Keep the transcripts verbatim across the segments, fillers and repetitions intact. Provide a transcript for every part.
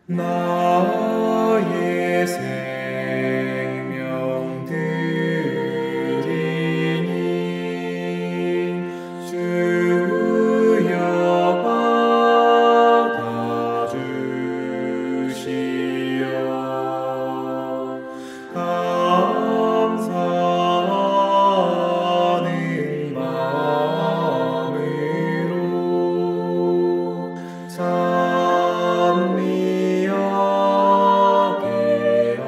나의 생명 드리니 주여 받아주시오. 감사하는 마음으로 찬미하게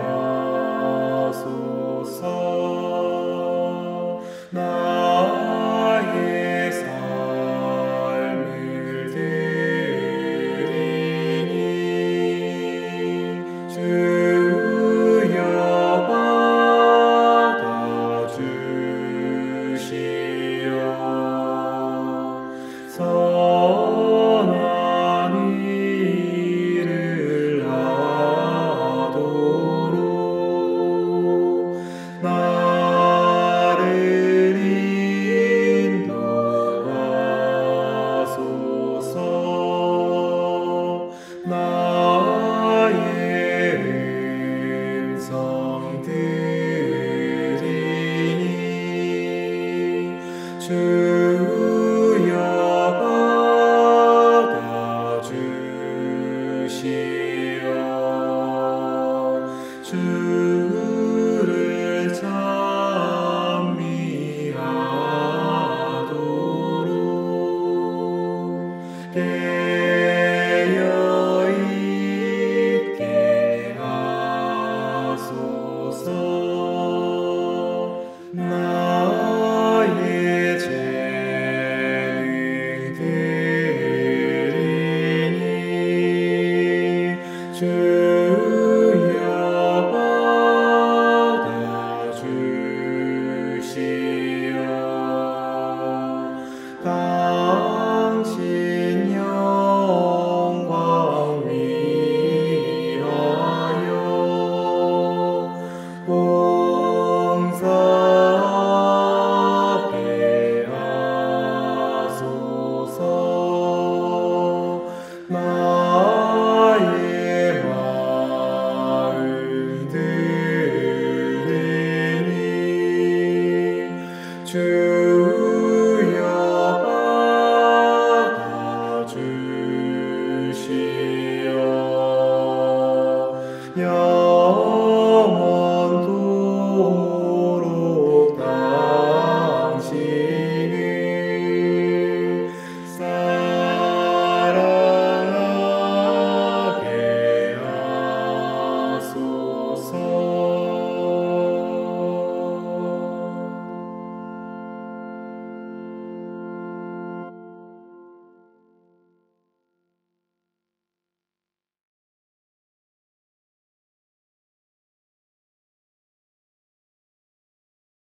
하소서. 나의 삶을 드리니 주여 받아주시오. 선한 일을 하도록 나를 인도하소서. 나의 음성 들으니 주여 받아주시오. 주를 찬미하도록 깨어있게 하소서. 나의 죄를 드리니 주여 받아주시오. 당신 영광 위하여 봉사하게 하소서. 나의 마음 들으니 주여 받아주시오.